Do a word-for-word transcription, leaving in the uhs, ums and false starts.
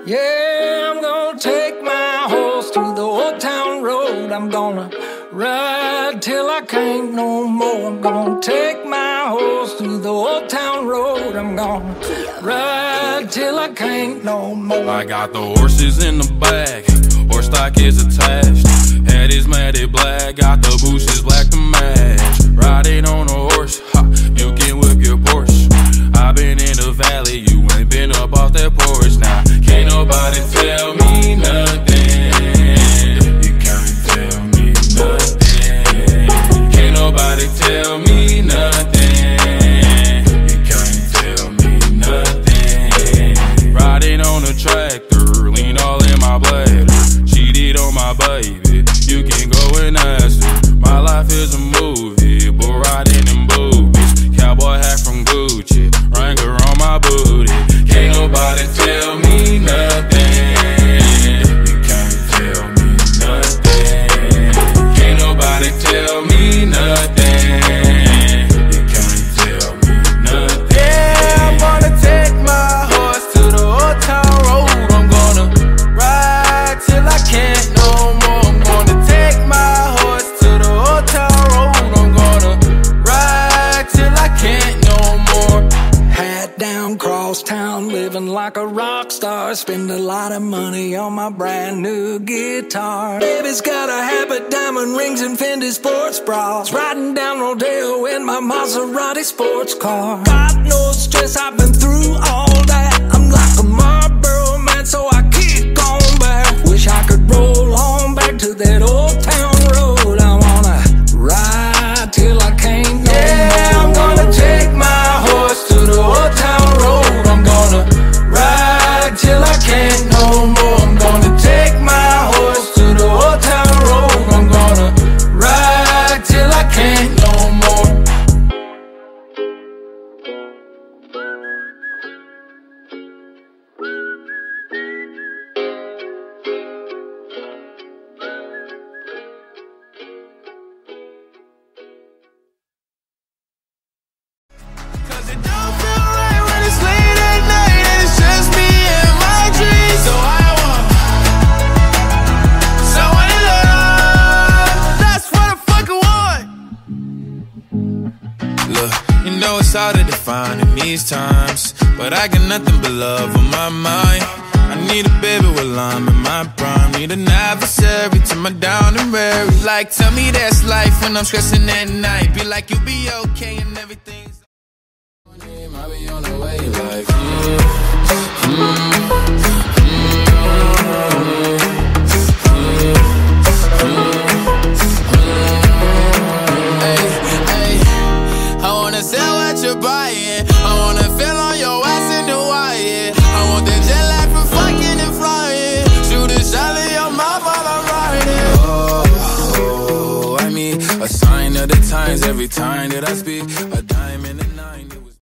Yeah, I'm gonna take my horse to the old town road. I'm gonna ride till I can't no more. I'm gonna take my horse to the old town road. I'm gonna ride till I can't no more. I got the horses in the back, horse stock is attached. Head is matted black, got the bushes black to match. Riding on a horse, ha, you can whip your Porsche. I been in the valley, you ain't been up off that porch. Now, can't nobody tell me nothing. You can't tell me nothing. Can't nobody tell me nothing. You can't tell me nothing. Riding on a tractor, lean all in my bladder. Cheated on my baby, you can go and ask her. My life is a movie, but riding in boobies. Cowboy hat from Gucci, Wrangler on my booty. Can't nobody tell me nothing. You can't tell me nothing. Can't nobody tell me nothing. You can't tell me nothing. Yeah, I'm gonna take my horse to the old town road. I'm gonna ride till I can't no more. I'm gonna take my horse to the old town road. I'm gonna ride till I can't no more. Hat down, cross town, living like a rock star. Spend a lot of money on my brand new guitar. Baby's got a habit, diamond rings and Fendi sports bras. Riding down Rodeo in my Maserati sports car. Got no stress, I've been through all that. I'm like a Marlboro man, so I kick on back. Wish I could roll on back to that old town road. I wanna ride till I can't no Yeah, more. I'm gonna take my horse to the old town road. I'm gonna ride till I can't no more. I'm gonna take my horse to the old town road. I'm gonna ride till I can't no more. Cause it don't feel right when it's late at night and it's just me and my dreams. So I want someone to love. That's what I fucking want. Look, you know it's hard to define in these times, but I got nothing but love on my mind. I need a baby while I'm in my prime. Need an adversary to my down and weary. Like, tell me that's life when I'm stressing at night. Be like, you'll be okay and everything's I be on the way like mm, mm, Hey, hey, I wanna sell what you're buying. I wanna feel on your ass in Hawaii. I want the jet lag from fucking and flying. Shoot a shot in your mouth while I'm riding. Oh, oh, I mean, a sign of the times every time that I speak. A